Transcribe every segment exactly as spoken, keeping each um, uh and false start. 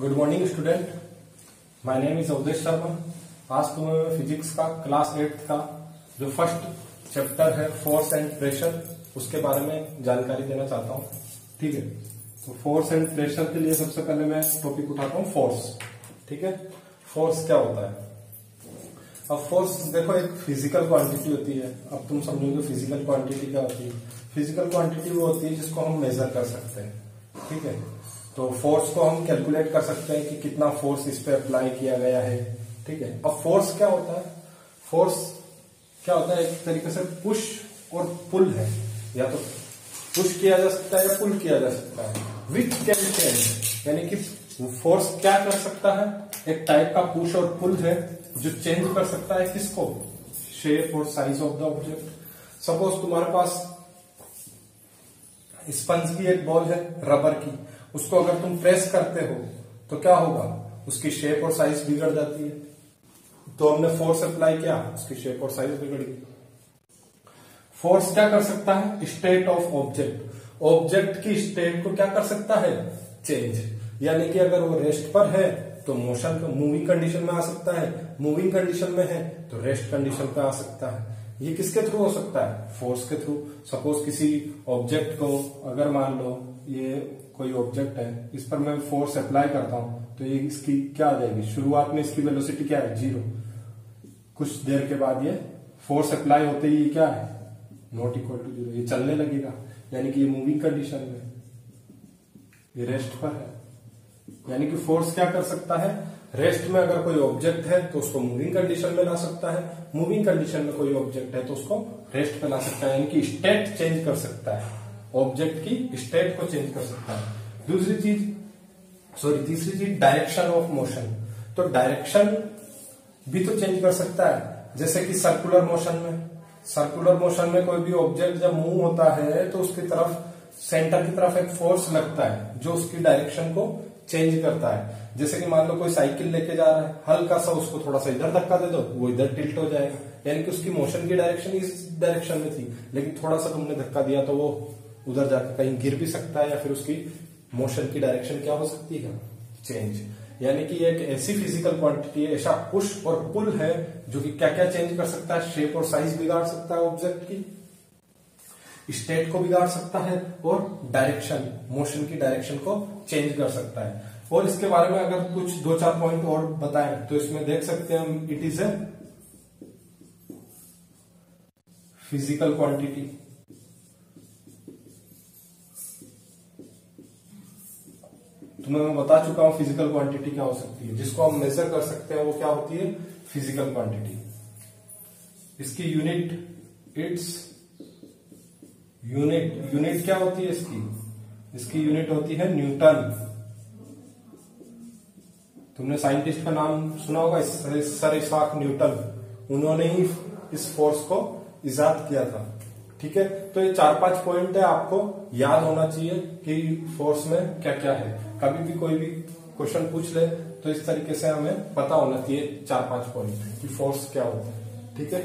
Good morning student, my name is Avdhesh Sharma. आज तुम्हें मैं फिजिक्स का क्लास एट्थ का जो फर्स्ट चैप्टर है फोर्स एंड प्रेशर उसके बारे में जानकारी देना चाहता हूँ। ठीक है, तो फोर्स एंड प्रेशर के लिए सबसे पहले मैं टॉपिक उठाता हूँ फोर्स। ठीक है, फोर्स क्या होता है? अब फोर्स देखो एक फिजिकल क्वांटिटी होती है। अब तुम समझोगे फिजिकल क्वांटिटी क्या होती है। फिजिकल क्वांटिटी वो होती है जिसको हम मेजर कर सकते हैं। ठीक है, तो फोर्स को हम कैलकुलेट कर सकते हैं कि कितना फोर्स इस पे अप्लाई किया गया है। ठीक है, अब फोर्स क्या होता है? फोर्स क्या होता है? एक तरीके से पुश और पुल है, या तो पुश किया जा सकता है या पुल किया जा सकता है। विच कैन चेंज, यानी कि फोर्स क्या कर सकता है? एक टाइप का पुश और पुल है जो चेंज कर सकता है किसको? शेप और size of the object. Suppose तुम्हारे पास स्पंज की एक बॉल है रबर की, उसको अगर तुम प्रेस करते हो तो क्या होगा? उसकी शेप और साइज बिगड़ जाती है। तो हमने फोर्स अप्लाई किया, उसकी शेप और साइज बिगड़ गई। फोर्स क्या कर सकता है? स्टेट ऑफ ऑब्जेक्ट, ऑब्जेक्ट की स्टेट को क्या कर सकता है? चेंज। यानी कि अगर वो रेस्ट पर है तो मोशन मूविंग कंडीशन में आ सकता है, मूविंग कंडीशन में है तो रेस्ट कंडीशन पे आ सकता है। ये किसके थ्रू हो सकता है? फोर्स के थ्रू। सपोज किसी ऑब्जेक्ट को, अगर मान लो ये कोई ऑब्जेक्ट है, इस पर मैं फोर्स अप्लाई करता हूं तो ये इसकी क्या आ जाएगी? शुरुआत में इसकी वेलोसिटी क्या है? जीरो। कुछ देर के बाद ये फोर्स अप्लाई होते ही ये क्या है? Not equal to zero. ये चलने लगेगा, यानी कि ये मूविंग कंडीशन में, ये रेस्ट पर है। यानी कि फोर्स क्या कर सकता है? रेस्ट में अगर कोई ऑब्जेक्ट है तो उसको मूविंग कंडीशन में ला सकता है, मूविंग कंडीशन में कोई ऑब्जेक्ट है तो उसको रेस्ट पे ला सकता है। यानी कि स्टेट चेंज कर सकता है, ऑब्जेक्ट की स्टेट को चेंज कर सकता है। दूसरी चीज सॉरी तीसरी चीज डायरेक्शन ऑफ मोशन। तो डायरेक्शन भी तो चेंज कर सकता है। जैसे कि सर्कुलर मोशन में, सर्कुलर मोशन में कोई भी ऑब्जेक्ट जब मूव होता है तो उसकी तरफ, सेंटर की तरफ एक फोर्स लगता है जो उसकी डायरेक्शन को चेंज करता है। जैसे कि मान लो कोई साइकिल लेके जा रहा है, हल्का सा उसको थोड़ा सा इधर धक्का दे दो, वो इधर टिल्ट हो जाएगा। यानी कि उसकी मोशन की डायरेक्शन इस डायरेक्शन में थी, लेकिन थोड़ा सा तुमने धक्का दिया तो वो उधर जाकर कहीं गिर भी सकता है, या फिर उसकी मोशन की डायरेक्शन क्या हो सकती है? चेंज। यानी कि एक ऐसी फिजिकल क्वांटिटी है, ऐसा पुश और पुल है जो कि क्या क्या चेंज कर सकता है? शेप और साइज बिगाड़ सकता है ऑब्जेक्ट की, स्टेट को बिगाड़ सकता है, और डायरेक्शन, मोशन की डायरेक्शन को चेंज कर सकता है। और इसके बारे में अगर कुछ दो चार पॉइंट और बताएं तो इसमें देख सकते हैं हम, it is a physical quantity. तुम्हें मैं बता चुका हूं फिजिकल क्वांटिटी क्या हो सकती है, जिसको हम मेजर कर सकते हैं वो क्या होती है? Physical quantity. इसकी यूनिट, इट्स यूनिट, यूनिट क्या होती है इसकी? इसकी यूनिट होती है न्यूटन। तुमने साइंटिस्ट का नाम सुना होगा, सर इसाक न्यूटन। उन्होंने ही इस फोर्स को इजाद किया था। ठीक है, तो ये चार पांच पॉइंट है, आपको याद होना चाहिए कि फोर्स में क्या क्या है। कभी भी कोई भी क्वेश्चन पूछ ले तो इस तरीके से हमें पता होना चाहिए चार पांच पॉइंट कि फोर्स क्या होता है। ठीक है,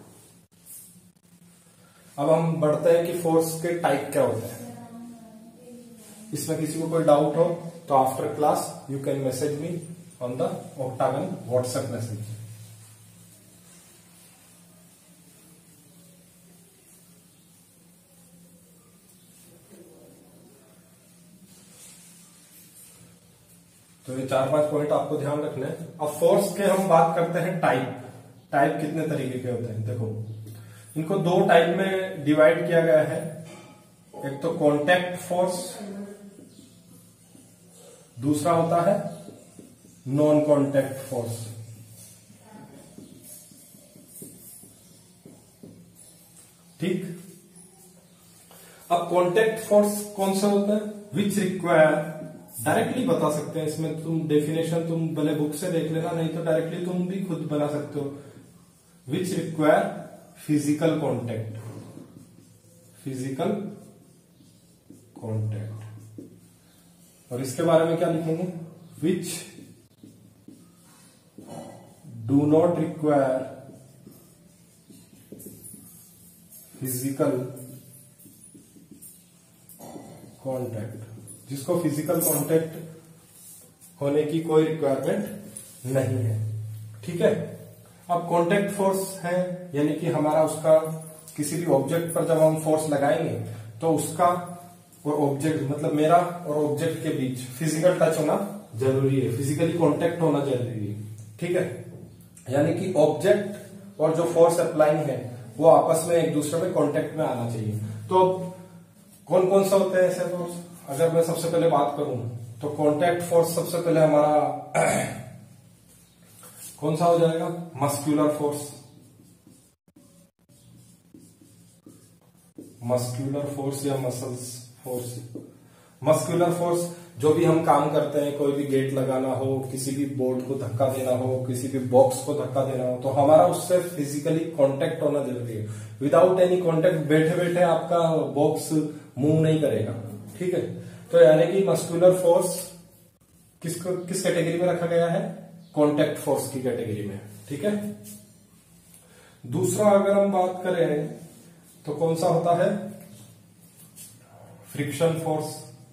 अब हम बढ़ते हैं कि फोर्स के टाइप क्या होते हैं। इसमें किसी को कोई डाउट हो तो after class you can message me on the octagon WhatsApp message. तो ये चार पांच पॉइंट आपको ध्यान रखना है। अब फोर्स के हम बात करते हैं टाइप। टाइप कितने तरीके के होते हैं? देखो, इनको दो टाइप में डिवाइड किया गया है। एक तो कॉन्टैक्ट फोर्स, दूसरा होता है नॉन कॉन्टैक्ट फोर्स। ठीक, अब कॉन्टैक्ट फोर्स कौन सा होता है? विच रिक्वायर, डायरेक्टली बता सकते हैं इसमें तुम, डेफिनेशन तुम भले बुक से देख लेना, नहीं तो डायरेक्टली तुम भी खुद बना सकते हो। Which require physical contact, physical contact. और इसके बारे में क्या लिखेंगे? Which do not require physical contact, जिसको फिजिकल कॉन्टैक्ट होने की कोई रिक्वायरमेंट नहीं है। ठीक है, अब कांटेक्ट फोर्स है यानी कि हमारा उसका किसी भी ऑब्जेक्ट पर जब हम फोर्स लगाएंगे तो उसका और ऑब्जेक्ट मतलब मेरा और ऑब्जेक्ट के बीच फिजिकल टच होना जरूरी है, फिजिकली कांटेक्ट होना जरूरी है। ठीक है, यानी कि ऑब्जेक्ट और जो फोर्स अप्लाइंग है वो आपस में एक दूसरे में कांटेक्ट में आना चाहिए। तो कौन कौन सा होते हैं ऐसे फोर्स? अगर मैं सबसे पहले बात करूं तो कांटेक्ट फोर्स सबसे पहले हमारा कौन सा हो जाएगा? Muscular force. मस्क्यूलर फोर्स या मसल्स फोर्स। मस्क्यूलर फोर्स जो भी हम काम करते हैं, कोई भी गेट लगाना हो, किसी भी बोर्ड को धक्का देना हो, किसी भी बॉक्स को धक्का देना हो, तो हमारा उससे फिजिकली कांटेक्ट होना जरूरी है। विदाउट एनी कांटेक्ट बैठे बैठे आपका बॉक्स मूव नहीं करेगा। ठीक है, तो यानी कि मस्क्यूलर फोर्स किसको किस कैटेगरी में रखा गया है? कांटेक्ट फोर्स की कैटेगरी में। ठीक है, दूसरा अगर हम बात करें तो कौन सा होता है? Friction force.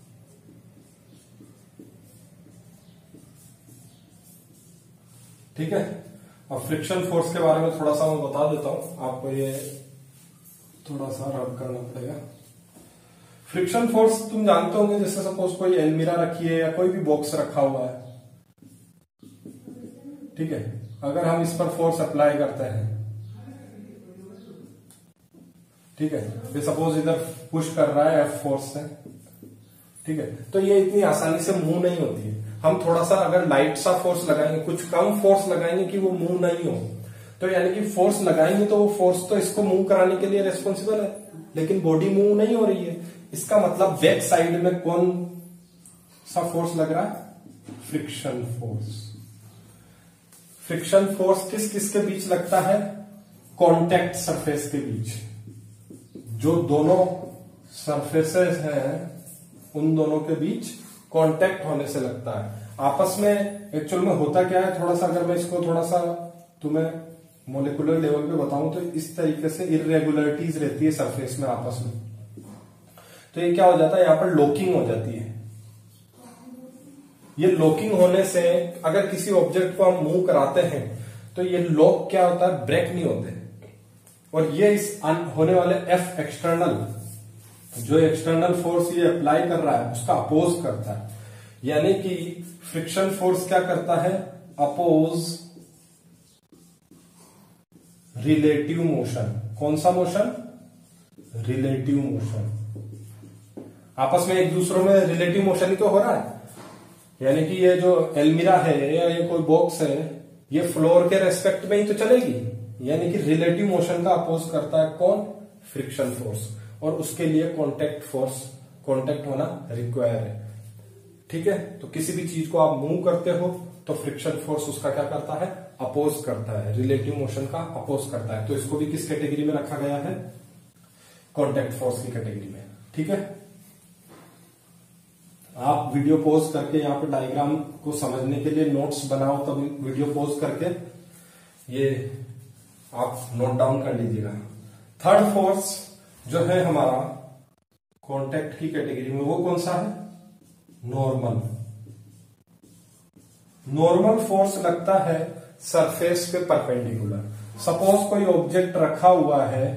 ठीक है, अब फ्रिक्शन फोर्स के बारे में थोड़ा सा मैं बता देता हूं आपको, ये थोड़ा सा रब करना पड़ेगा। फ्रिक्शन फोर्स तुम जानते होंगे, जैसे सपोज कोई अलमीरा रखी है या कोई भी बॉक्स रखा हुआ है। ठीक है, अगर हम इस पर फोर्स अप्लाई करते हैं, ठीक है, ये सपोज इधर पुश कर रहा है एफ फोर्स से, ठीक है, तो ये इतनी आसानी से मूव नहीं होती है। हम थोड़ा सा अगर लाइट सा फोर्स लगाएंगे, कुछ कम फोर्स लगाएंगे कि वो मूव नहीं हो, तो यानी कि फोर्स लगाएंगे तो वो फोर्स तो इसको मूव कराने के लिए रेस्पॉन्सिबल है, लेकिन बॉडी मूव नहीं हो रही है। इसका मतलब बैक साइड में कौन सा फोर्स लग रहा है? Friction force. फ्रिक्शन फोर्स किस किस के बीच लगता है? कॉन्टेक्ट सरफेस के बीच। जो दोनों सरफेसेस हैं उन दोनों के बीच कांटेक्ट होने से लगता है। आपस में एक्चुअल में होता क्या है, थोड़ा सा अगर मैं इसको थोड़ा सा तुम्हें मोलिकुलर लेवल पे बताऊं तो इस तरीके से इरेगुलरिटीज रहती है सरफेस में आपस में। तो ये क्या हो जाता है, यहां पर लॉकिंग हो जाती है। ये लॉकिंग होने से अगर किसी ऑब्जेक्ट को हम मूव कराते हैं तो ये लॉक क्या होता है, ब्रेक नहीं होते, और ये इस होने वाले एफ एक्सटर्नल, जो एक्सटर्नल फोर्स ये अप्लाई कर रहा है उसका अपोज करता है। यानी कि फ्रिक्शन फोर्स क्या करता है? Oppose relative motion. कौन सा मोशन? Relative motion. आपस में एक दूसरों में रिलेटिव मोशन ही तो हो रहा है। यानी कि ये जो अलमीरा है या ये कोई बॉक्स है, ये फ्लोर के रेस्पेक्ट में ही तो चलेगी, यानी कि रिलेटिव मोशन का अपोज करता है कौन? Friction force. और उसके लिए कांटेक्ट फोर्स, कांटेक्ट होना रिक्वायर है। ठीक है, तो किसी भी चीज को आप मूव करते हो तो फ्रिक्शन फोर्स उसका क्या करता है? अपोज करता है, रिलेटिव मोशन का अपोज करता है। तो इसको भी किस कैटेगरी में रखा गया है? कांटेक्ट फोर्स की कैटेगरी में। ठीक है, आप वीडियो पॉज करके यहाँ पे डायग्राम को समझने के लिए नोट्स बनाओ, तब वीडियो पॉज करके ये आप नोट डाउन कर लीजिएगा। थर्ड फोर्स जो है हमारा कांटेक्ट की कैटेगरी में, वो कौन सा है? नॉर्मल। नॉर्मल फोर्स लगता है सरफेस के परपेंडिकुलर। सपोज कोई ऑब्जेक्ट रखा हुआ है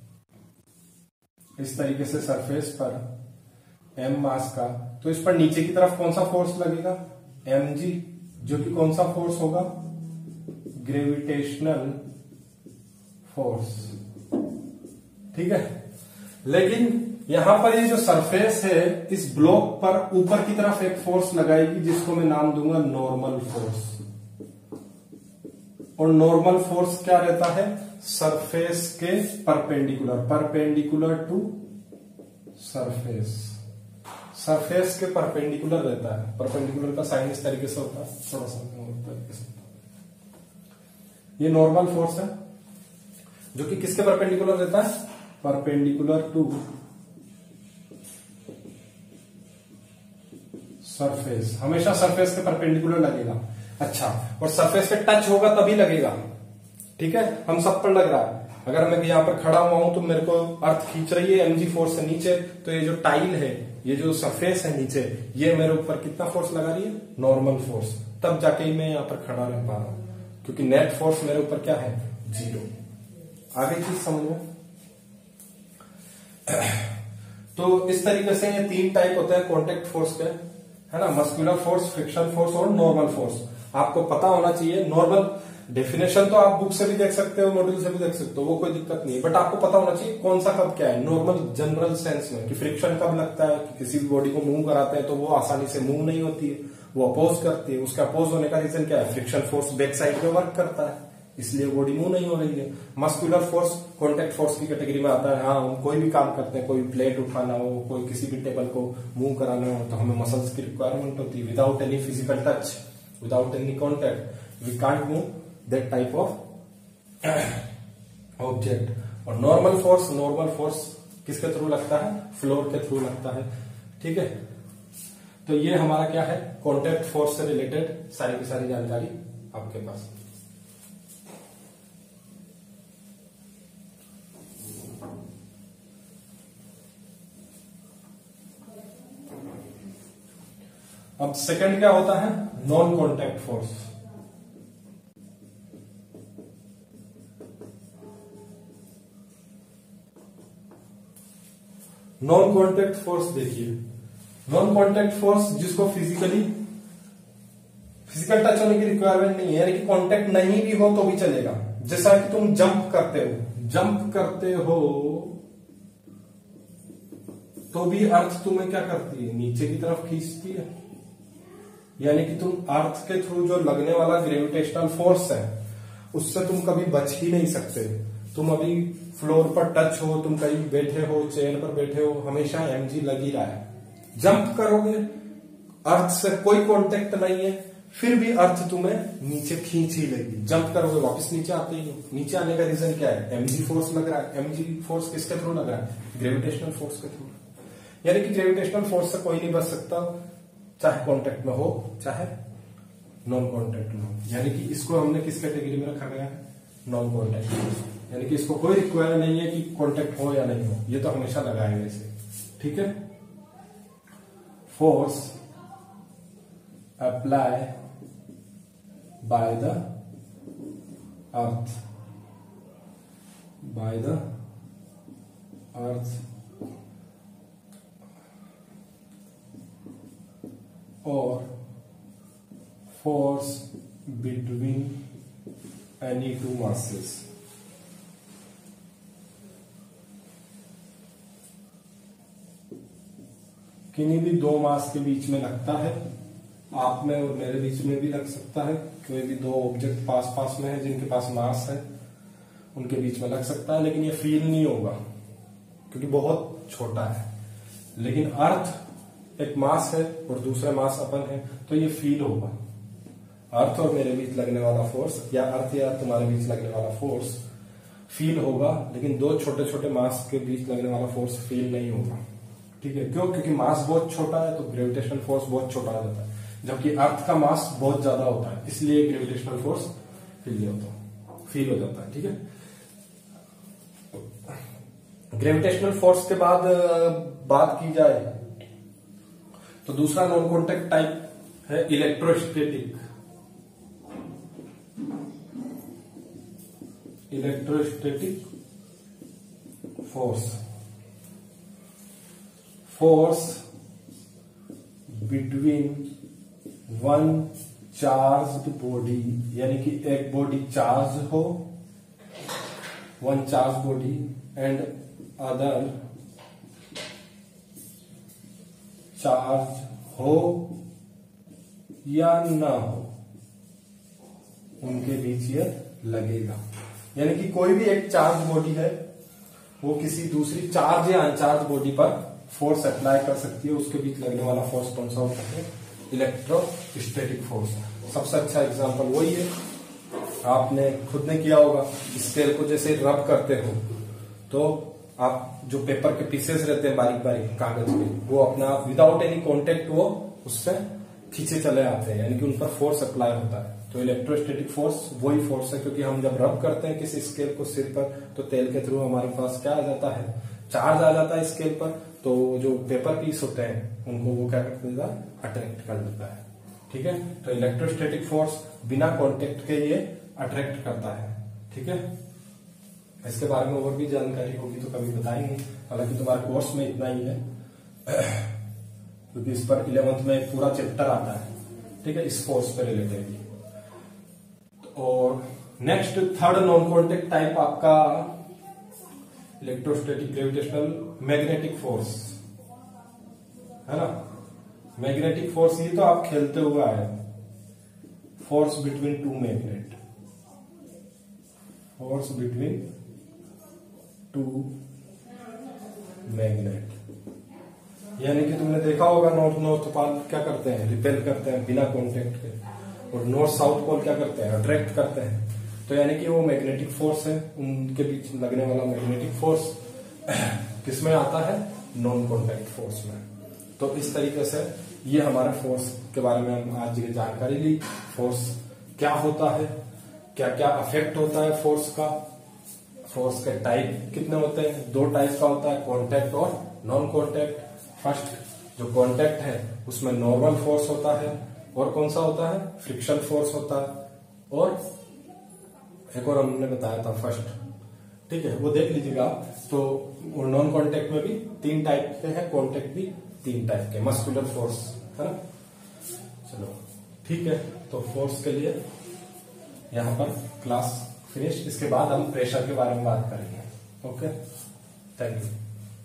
इस तरीके से सरफेस पर एम मास का, तो इस पर नीचे की तरफ कौन सा फोर्स लगेगा? एम जी, जो कि कौन सा फोर्स होगा? Gravitational force. ठीक है, लेकिन यहां पर ये जो सरफेस है, इस ब्लॉक पर ऊपर की तरफ एक फोर्स लगाएगी जिसको मैं नाम दूंगा नॉर्मल फोर्स। और नॉर्मल फोर्स क्या रहता है? सरफेस के perpendicular, perpendicular to surface, surface के परपेंडिकुलर रहता है। परपेंडिकुलर का साइन इस तरीके से होता है, थोड़ा सा तरीके से। ये नॉर्मल फोर्स है जो कि किसके परपेंडिकुलर रहता है? Perpendicular to surface. हमेशा सरफेस के परपेंडिकुलर लगेगा। अच्छा, और सरफेस पे टच होगा तभी लगेगा। ठीक है, हम सब पर लग रहा है। अगर मैं यहां पर खड़ा हुआ हूं तो मेरे को अर्थ खींच रही है एमजी फोर्स से नीचे, तो ये जो टाइल है ये जो सरफेस है नीचे, ये मेरे ऊपर कितना फोर्स लगा रही है, नॉर्मल फोर्स, तब जाके ही मैं यहाँ पर खड़ा रह पा रहा हूं, क्योंकि नेट फोर्स मेरे ऊपर क्या है, जीरो। आगे चीज समझो। तो इस तरीके से ये तीन टाइप होते हैं कॉन्टेक्ट फोर्स के, है ना, मस्कुलर फोर्स, फ्रिक्शन फोर्स और नॉर्मल फोर्स। आपको पता होना चाहिए। नॉर्मल डेफिनेशन तो आप बुक से भी देख सकते हो, मॉड्यूल से भी देख सकते हो, वो कोई दिक्कत नहीं है, बट आपको पता होना चाहिए कौन सा कब क्या है। नॉर्मल जनरल सेंस में कि फ्रिक्शन कब लगता है, कि किसी भी बॉडी को मूव कराते हैं तो वो आसानी से मूव नहीं होती है, वो अपोज करती है। उसका अपोज होने का रीजन क्या है, फ्रिक्शन फोर्स बैक साइड में वर्क करता है, इसलिए बॉडी मूव नहीं हो रही है। मस्कुलर फोर्स कॉन्टेक्ट फोर्स की कैटेगरी में आता है। हाँ, हम कोई भी काम करते हैं, कोई प्लेट उठाना हो, कोई किसी भी टेबल को मूव कराना हो, तो हमें मसल्स की रिक्वायरमेंट होती है। Without any physical touch, without any contact, we can't move that type of object. और नॉर्मल फोर्स, नॉर्मल फोर्स किसके थ्रू लगता है, फ्लोर के थ्रू लगता है। ठीक है, तो ये हमारा क्या है, कॉन्टेक्ट फोर्स से रिलेटेड सारी की सारी जानकारी आपके पास। अब सेकंड क्या होता है, non contact force. Non contact force देखिए, नॉन कॉन्टेक्ट फोर्स जिसको फिजिकली फिजिकल टच होने की रिक्वायरमेंट नहीं है, यानी कि कॉन्टेक्ट नहीं भी हो तो भी चलेगा। जैसा कि तुम जंप करते हो, जंप करते हो तो भी अर्थ तुम्हें क्या करती है, नीचे की तरफ खींचती है, यानी कि तुम अर्थ के थ्रू जो लगने वाला ग्रेविटेशनल फोर्स है उससे तुम कभी बच ही नहीं सकते। तुम अभी फ्लोर पर टच हो, तुम कहीं बैठे हो, चेयर पर बैठे हो, हमेशा एमजी लग ही रहा है। जंप करोगे, अर्थ से कोई कांटेक्ट नहीं है, फिर भी अर्थ तुम्हें नीचे खींच ही लेगी। जंप करोगे वापस नीचे आते ही हो। नीचे आने का रीजन क्या है, एमजी फोर्स लग रहा है। एमजी फोर्स किसके थ्रू लग रहा है, ग्रेविटेशनल फोर्स के थ्रू। यानी कि ग्रेविटेशनल फोर्स से कोई नहीं बच सकता, चाहे कांटेक्ट में हो चाहे नॉन कांटेक्ट में हो। यानी कि इसको हमने किस कैटेगरी में रखा गया है, नॉन कांटेक्ट फोर्स। यानी कि इसको कोई रिक्वायर नहीं है कि कांटेक्ट हो या नहीं हो, ये तो हमेशा लगाएंगे इसे। ठीक है, force apply by the earth, by the earth or force between any two masses। किन्हीं भी दो मास के बीच में लगता है, आप में और मेरे बीच में भी लग सकता है। कोई भी दो ऑब्जेक्ट पास पास में है जिनके पास मास है, उनके बीच में लग सकता है, लेकिन ये फील नहीं होगा क्योंकि बहुत छोटा है। लेकिन अर्थ एक मास है और दूसरा मास अपन है, तो ये फील होगा। अर्थ और मेरे बीच लगने वाला फोर्स, या अर्थ या तुम्हारे बीच लगने वाला फोर्स फील होगा, लेकिन दो छोटे छोटे मास के बीच लगने वाला फोर्स फील नहीं होगा। ठीक है, क्यों, क्योंकि मास बहुत छोटा है तो ग्रेविटेशनल फोर्स बहुत छोटा हो जाता है, जबकि अर्थ का मास बहुत ज्यादा होता है, इसलिए ग्रेविटेशनल फोर्स फील नहीं होता, फील हो जाता है। ठीक है, ग्रेविटेशनल फोर्स के बाद बात की जाए तो दूसरा नॉन कॉन्टेक्ट टाइप है electrostatic. Electrostatic force, force between one charged body, यानी कि एक बॉडी चार्ज हो, one charge body and other charge हो या ना हो, उनके बीच ये लगेगा। यानी कि कोई भी एक चार्ज बॉडी है, वो किसी दूसरी चार्ज या अनचार्ज बॉडी पर फोर्स अप्लाई कर सकती है, उसके बीच लगने वाला फोर्स कौन सा होता है, इलेक्ट्रोस्टैटिक फोर्स। सबसे अच्छा एग्जांपल वही है, आपने खुद ने किया होगा। स्केल को जैसे रब करते हो तो आप जो पेपर के पीसेस रहते हैं बारीक बारीक कागज के, वो अपना विदाउट एनी कॉन्टेक्ट वो उससे खींचे चले आते हैं, यानी कि उन पर फोर्स अप्लाई होता है। तो इलेक्ट्रोस्टैटिक फोर्स वही फोर्स है, क्योंकि हम जब रब करते हैं किसी स्केल को सिर पर, तो तेल के थ्रू हमारे पास क्या आ जाता है, चार्ज आ जाता है स्केल पर, तो जो पेपर पीस होते हैं उनको वो क्या कर देता है, अट्रैक्ट कर देता है। ठीक है, तो इलेक्ट्रोस्टैटिक फोर्स बिना कांटेक्ट के ये अट्रैक्ट करता है। ठीक है, इसके बारे में और भी जानकारी होगी तो कभी बताएंगे, हालांकि तुम्हारे कोर्स में इतना ही है क्योंकि इस पर इलेवेंथ में एक पूरा चैप्टर आता है। ठीक है, इस फोर्स पे रिलेटेड। और next third non contact type आपका इलेक्ट्रोस्टैटिक ग्रेविटेशनल मैग्नेटिक फोर्स है ना। मैग्नेटिक फोर्स ये तो आप खेलते हुए आए, force between two magnet, force between two magnet, यानी कि तुमने देखा होगा नॉर्थ नॉर्थ पोल क्या करते हैं, रिपेल करते हैं बिना कांटेक्ट के, और नॉर्थ साउथ पोल क्या करते हैं, अट्रैक्ट करते हैं। तो यानी कि वो मैग्नेटिक फोर्स है, उनके बीच लगने वाला मैग्नेटिक फोर्स किसमें आता है, नॉन कॉन्टैक्ट फोर्स में। तो इस तरीके से ये हमारे फोर्स के बारे में हम आज की जानकारी ली। फोर्स क्या होता है, क्या क्या अफेक्ट होता है फोर्स का, फोर्स के टाइप कितने होते हैं, दो टाइप का होता है, कॉन्टैक्ट और नॉन कॉन्टैक्ट। फर्स्ट जो कॉन्टैक्ट है उसमें नॉर्मल फोर्स होता है, और कौन सा होता है, फ्रिक्शन फोर्स होता है, और एक और हमने बताया था फर्स्ट। ठीक है, वो देख लीजिएगा आप। तो नॉन कॉन्टैक्ट में भी तीन टाइप के हैं, कॉन्टैक्ट भी तीन टाइप के, मस्कुलर फोर्स है ना। चलो ठीक है, तो फोर्स के लिए यहां पर क्लास फिनिश। इसके बाद हम प्रेशर के बारे में बात करेंगे। Okay, thank you.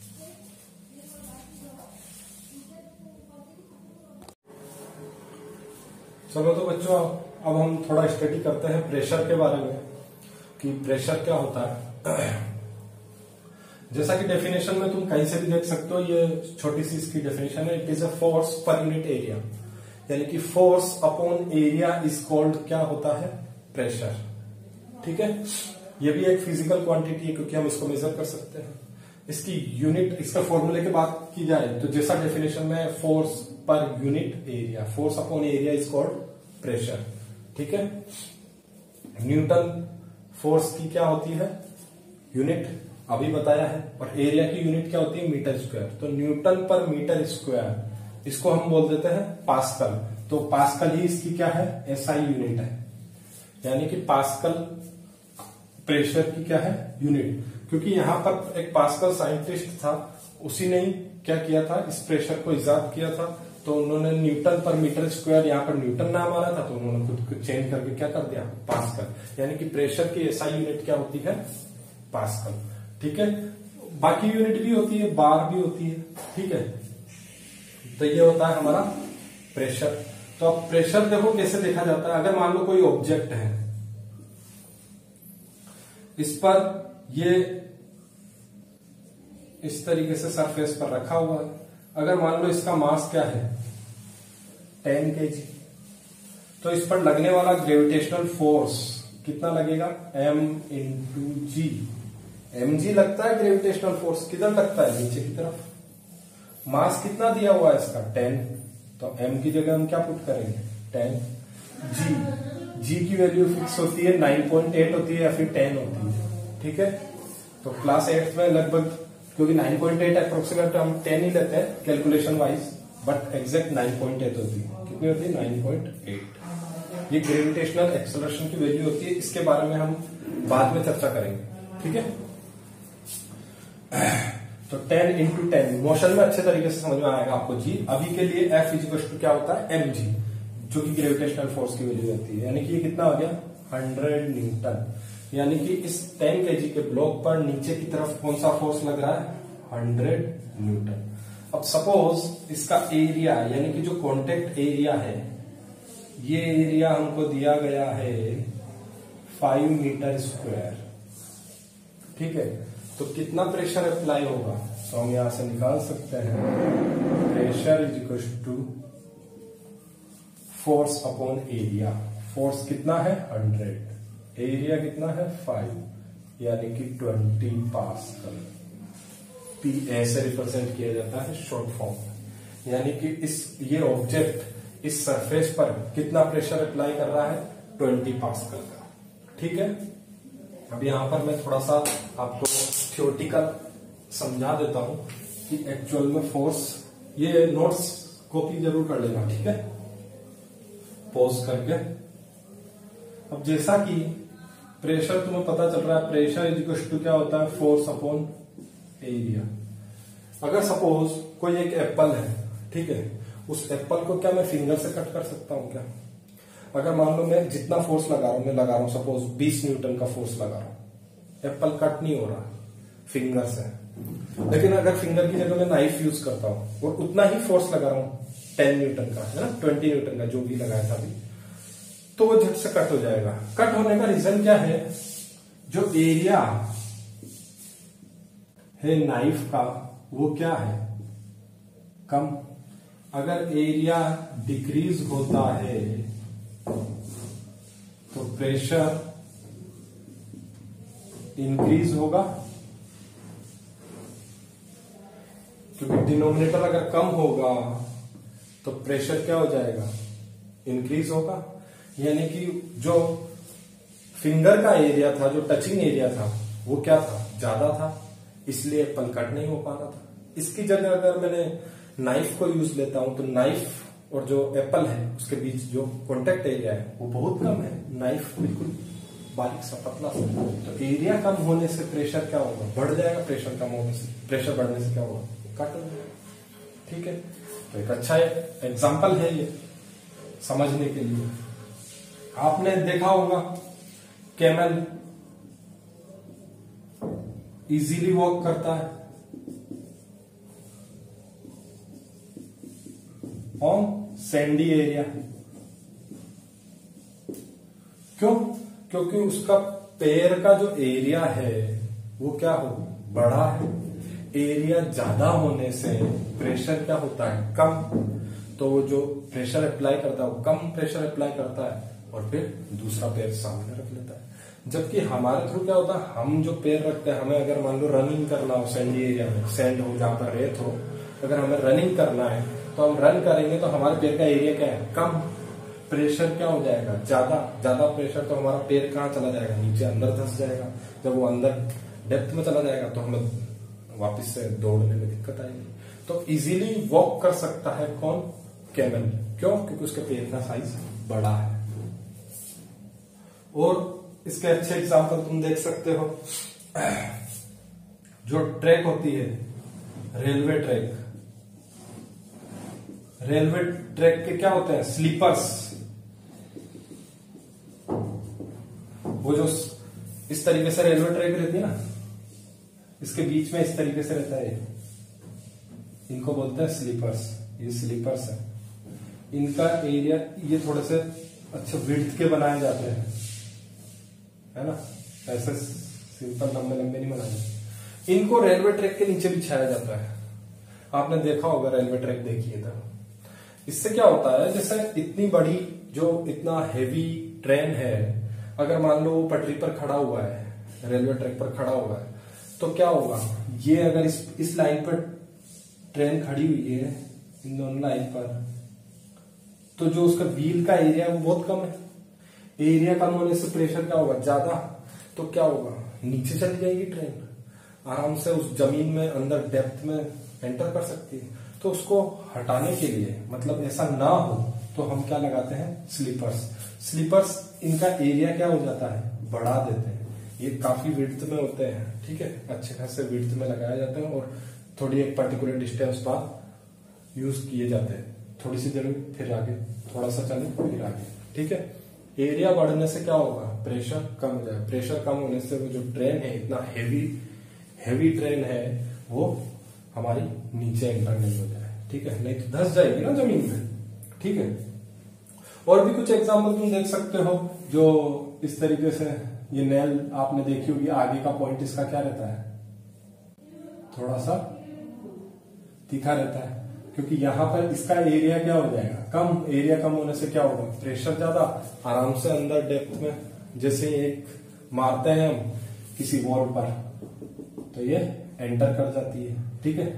चलो तो बच्चों अब हम थोड़ा स्टडी करते हैं प्रेशर के बारे में कि प्रेशर क्या होता है। जैसा कि डेफिनेशन में तुम कहीं से भी देख सकते हो, ये छोटी सी इसकी डेफिनेशन है, it is a force per unit area, यानी कि force upon area is called क्या होता है, प्रेशर। ठीक है, ये भी एक फिजिकल क्वांटिटी है क्योंकि हम इसको मेजर कर सकते हैं। इसकी यूनिट, इसका फॉर्मूले की बात की जाए तो जैसा डेफिनेशन में force per unit area, force upon area is called pressure. ठीक है, न्यूटन फोर्स की क्या होती है, यूनिट अभी बताया है, और एरिया की यूनिट क्या होती है, मीटर स्क्वायर। तो न्यूटन पर मीटर स्क्वायर, इसको हम बोल देते हैं पास्कल। तो पास्कल ही इसकी क्या है, एसआई यूनिट है, यानी कि पास्कल प्रेशर की क्या है, यूनिट। क्योंकि यहां पर एक पास्कल साइंटिस्ट था, उसी ने क्या किया था, इस प्रेशर को इजाद किया था। तो उन्होंने न्यूटन पर मीटर स्क्वायर, यहाँ पर न्यूटन नाम आ रहा था तो उन्होंने खुद को चेंज करके क्या कर दिया, पास्कल। यानी कि प्रेशर की एसआई यूनिट क्या होती है, पास्कल। ठीक है, बाकी यूनिट भी होती है, बार भी होती है। ठीक है, तो ये होता है हमारा प्रेशर। तो अब प्रेशर देखो कैसे देखा जाता है। अगर मान लो कोई ऑब्जेक्ट है, इस पर ये इस तरीके से सरफेस पर रखा हुआ है, अगर मान लो इसका मास क्या है, टेन केजी, तो इस पर लगने वाला ग्रेविटेशनल फोर्स कितना लगेगा, m into g. M g लगता है ग्रेविटेशनल फोर्स, किधर लगता है, नीचे की तरफ। मास कितना दिया हुआ है इसका, टेन, तो m की जगह हम क्या पुट करेंगे, टेन। g g की वैल्यू फिक्स होती है, नाइन पॉइंट एट होती है या फिर टेन होती है। ठीक है, तो क्लास एट में लगभग, क्योंकि नाइन पॉइंट एट अप्रोक्सीमेट हम टेन ही लेते हैं calculation wise, but exact nine point eight होती है। कितनी होती है, नाइन पॉइंट एट। ये ग्रेविटेशनल एक्सेलरेशन की वैल्यू होती है, इसके बारे में हम बाद में चर्चा करेंगे। ठीक है, तो टेन इंटू टेन मोशन में अच्छे तरीके से समझ में आएगा आपको जी। अभी के लिए एफ इज टू क्या होता है, एम जी, जो कि ग्रेविटेशनल फोर्स की वैल्यू होती है। यानी कि ये कितना हो गया, हंड्रेड न्यूटन। यानी कि इस टेन केजी के ब्लॉक पर नीचे की तरफ कौन सा फोर्स लग रहा है, हंड्रेड न्यूटन। अब सपोज इसका एरिया, यानी कि जो कॉन्टेक्ट एरिया है, ये एरिया हमको दिया गया है फाइव मीटर स्क्वायर। ठीक है, तो कितना प्रेशर अप्लाई होगा, तो हम यहां से निकाल सकते हैं, pressure is equal to force upon area. Force कितना है, हंड्रेड, एरिया कितना है, फाइव, यानी कि ट्वेंटी पास्कल। पी ऐसे रिप्रेजेंट किया जाता है शॉर्ट फॉर्म में। यानी कि इस ये ऑब्जेक्ट इस सरफेस पर कितना प्रेशर अप्लाई कर रहा है, ट्वेंटी पास्कल का। ठीक है, अब यहां पर मैं थोड़ा सा आपको थ्योरेटिकल समझा देता हूं कि एक्चुअल में फोर्स, ये नोट्स कॉपी जरूर कर लेना, ठीक है, पॉज करके। अब जैसा कि प्रेशर तुम्हें पता चल रहा है, प्रेशर इज इक्वल टू क्या होता है, फोर्स अपॉन एरिया। अगर सपोज कोई एक एप्पल है, ठीक है, उस एप्पल को क्या मैं फिंगर से कट कर सकता हूं क्या? अगर मान लो मैं जितना फोर्स लगा रहा हूं, मैं लगा रहा हूं सपोज बीस न्यूटन का फोर्स लगा रहा हूं, एप्पल कट नहीं हो रहा फिंगर से। लेकिन अगर फिंगर की जगह मैं नाइफ यूज करता हूं और उतना ही फोर्स लगा रहा हूं, टेन न्यूटन का है ना, ट्वेंटी न्यूटन का जो भी लगाया था अभी, तो वो झट से कट हो जाएगा। कट होने का रीजन क्या है? जो एरिया है नाइफ का वो क्या है, कम। अगर एरिया डिक्रीज होता है तो प्रेशर इंक्रीज होगा, क्योंकि डिनोमिनेटर अगर कम होगा तो प्रेशर क्या हो जाएगा, इंक्रीज होगा। यानी कि जो फिंगर का एरिया था, जो टचिंग एरिया था, वो क्या था, ज्यादा था, इसलिए एप्पल कट नहीं हो पा रहा था। इसकी जगह अगर मैंने नाइफ को यूज लेता हूं तो नाइफ और जो एप्पल है उसके बीच जो कॉन्टेक्ट एरिया है वो बहुत कम है, नाइफ बिल्कुल बारीक सा पतला सा। तो एरिया कम होने से प्रेशर क्या होगा, बढ़ जाएगा। प्रेशर कम होने से, प्रेशर बढ़ने से क्या होगा, कट हो जाएगा। ठीक है, तो एक अच्छा एग्जाम्पल है ये समझने के लिए। आपने देखा होगा कैमल इजीली वॉक करता है ऑन सैंडी एरिया। क्यों? क्योंकि उसका पैर का जो एरिया है वो क्या हो, बड़ा है। एरिया ज्यादा होने से प्रेशर क्या होता है, कम। तो वो जो प्रेशर अप्लाई करता है वो कम प्रेशर अप्लाई करता है और फिर दूसरा पैर सामने रख लेता है। जबकि हमारे थ्रू क्या होता है, हम जो पैर रखते हैं, हमें अगर मान लो रनिंग करना हो सैंडी एरिया में, सैंड हो जहां पर रेत हो, अगर हमें रनिंग करना है तो हम रन करेंगे तो हमारे पैर का एरिया क्या है, कम। प्रेशर क्या हो जाएगा, ज्यादा। ज्यादा प्रेशर तो हमारा पैर कहाँ चला जाएगा, नीचे अंदर धंस जाएगा। जब वो अंदर डेप्थ में चला जाएगा तो हमें वापस से दौड़ने में दिक्कत आएगी। तो इजीली वॉक कर सकता है कौन, कैमल। क्यों? क्योंकि उसके पैर का साइज बड़ा है। और इसके अच्छे एग्जाम्पल तुम देख सकते हो, जो ट्रैक होती है, रेलवे ट्रैक। रेलवे ट्रैक के क्या होते हैं, स्लीपर्स। वो जो इस तरीके से रेलवे ट्रैक रहती है ना, इसके बीच में इस तरीके से रहता है, इनको बोलते हैं स्लीपर्स। ये स्लीपर्स है, इनका एरिया ये थोड़े से अच्छे विड्थ के बनाए जाते हैं, है ना, ऐसे सिंपल लंबे लंबे नहीं बनाए। इनको रेलवे ट्रैक के नीचे बिछाया जाता है। आपने देखा होगा, रेलवे ट्रैक देखिए था। इससे क्या होता है, जैसे इतनी बड़ी जो इतना हेवी ट्रेन है, अगर मान लो वो पटरी पर खड़ा हुआ है, रेलवे ट्रैक पर खड़ा हुआ है, तो क्या होगा, ये अगर इस इस लाइन पर ट्रेन खड़ी हुई है, इन दोनों लाइन पर, तो जो उसका व्हील का एरिया है वो बहुत कम है। एरिया कम होने से प्रेशर क्या होगा, ज्यादा। तो क्या होगा, नीचे चली जाएगी ट्रेन, आराम से उस जमीन में अंदर डेप्थ में एंटर कर सकती है। तो उसको हटाने के लिए, मतलब ऐसा ना हो, तो हम क्या लगाते हैं, स्लीपर्स। स्लीपर्स इनका एरिया क्या हो जाता है, बढ़ा देते हैं। ये काफी विड्थ में होते हैं, ठीक है, अच्छे खासे विड्थ में लगाए जाते हैं और थोड़ी एक पर्टिकुलर डिस्टेंस बाद यूज किए जाते हैं। थोड़ी सी देर फिर आगे, थोड़ा सा चले फिर आगे, ठीक है। एरिया बढ़ने से क्या होगा, प्रेशर कम हो जाएगा। प्रेशर कम होने से वो जो ट्रेन है, इतना हेवी हेवी ट्रेन है, वो हमारी नीचे एंटर नहीं हो जाए, ठीक है, नहीं तो धंस जाएगी ना जमीन में, ठीक है। और भी कुछ एग्जाम्पल तुम देख सकते हो, जो इस तरीके से, ये नेल आपने देखी होगी, आगे का पॉइंट इसका क्या रहता है, थोड़ा सा तीखा रहता है, क्योंकि यहां पर इसका एरिया क्या हो जाएगा, कम। एरिया कम होने से क्या होगा, प्रेशर ज्यादा, आराम से अंदर डेप्थ में जैसे एक मारते हैं हम किसी वॉल पर, तो ये एंटर कर जाती है, ठीक है।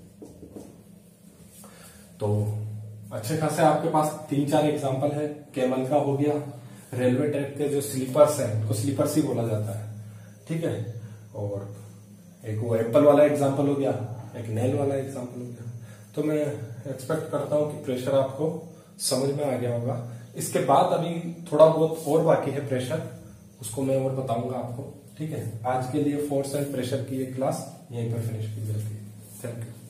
तो अच्छे खासे आपके पास तीन चार एग्जांपल है। कैमल का हो गया, रेलवे ट्रैक के जो स्लीपर्स हैं उनको स्लीपर्स ही बोला जाता है, ठीक है। और एक वो एप्पल वाला एग्जाम्पल हो गया, एक नेल वाला एग्जाम्पल हो गया। तो मैं एक्सपेक्ट करता हूँ कि प्रेशर आपको समझ में आ गया होगा। इसके बाद अभी थोड़ा बहुत और बाकी है प्रेशर, उसको मैं और बताऊंगा आपको। ठीक है, आज के लिए फोर्स एंड प्रेशर की ये क्लास यहीं पर फिनिश की जाती है। Thank you.